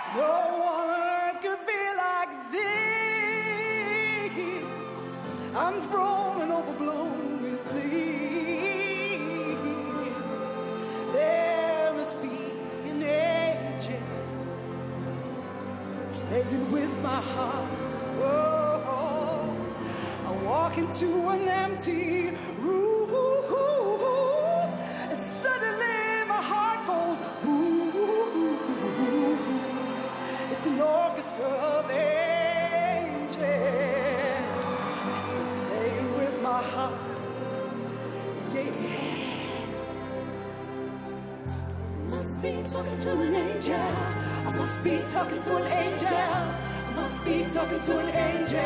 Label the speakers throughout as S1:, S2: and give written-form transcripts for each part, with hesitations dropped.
S1: No one on earth could feel like this. I'm thrown and overblown with bliss. There must be an angel playing with my heart. Oh, I walk into an empty room, and suddenly my heart goes boom. It's an orchestra of angels playing with my heart. Yeah. Must be talking to an angel. I must be talking to an angel. I must be talking to an angel.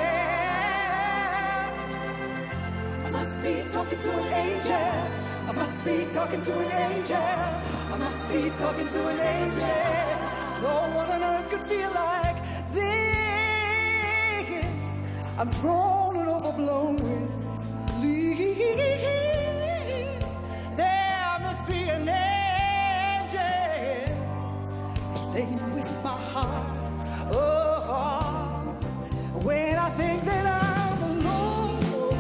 S1: I must be talking to an angel. I must be talking to an angel. I must be talking to an angel. No one on earth could feel like this. I'm thrown and overblown with bliss. There must be an angel playing with my heart. Oh, when I think that I'm alone,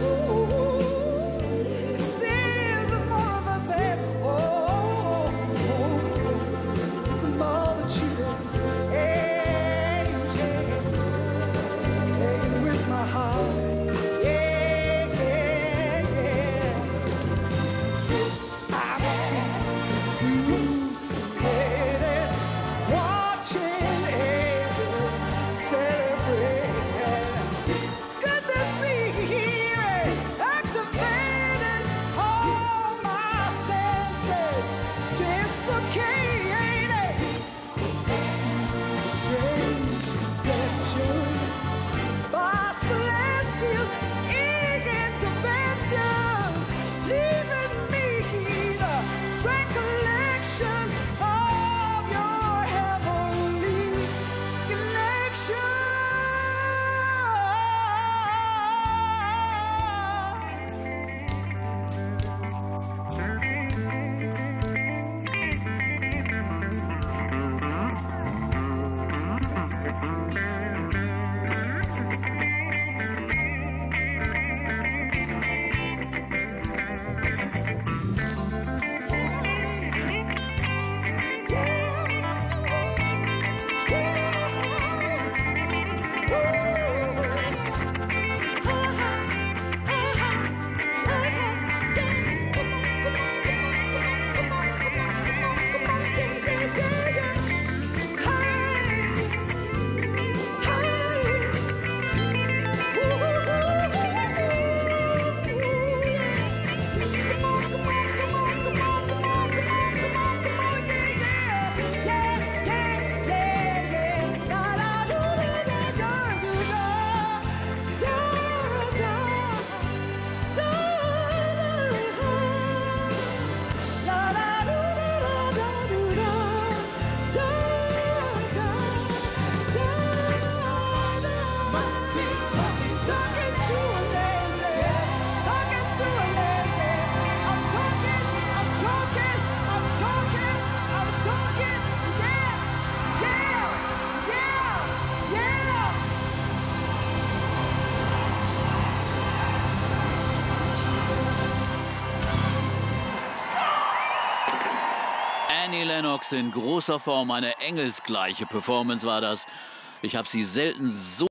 S1: it seems there's more of us there. Oh, it's a multitude of angels playing with my heart. Yeah, yeah, yeah. I'm hallucinating, watching angels celebrate. Could this be here, activating all my senses, dislocating? Strange deception by celestial intervention, leaving me the recollection of your heavenly connection.
S2: Lennox in großer Form, eine engelsgleiche Performance war das. Ich habe sie selten so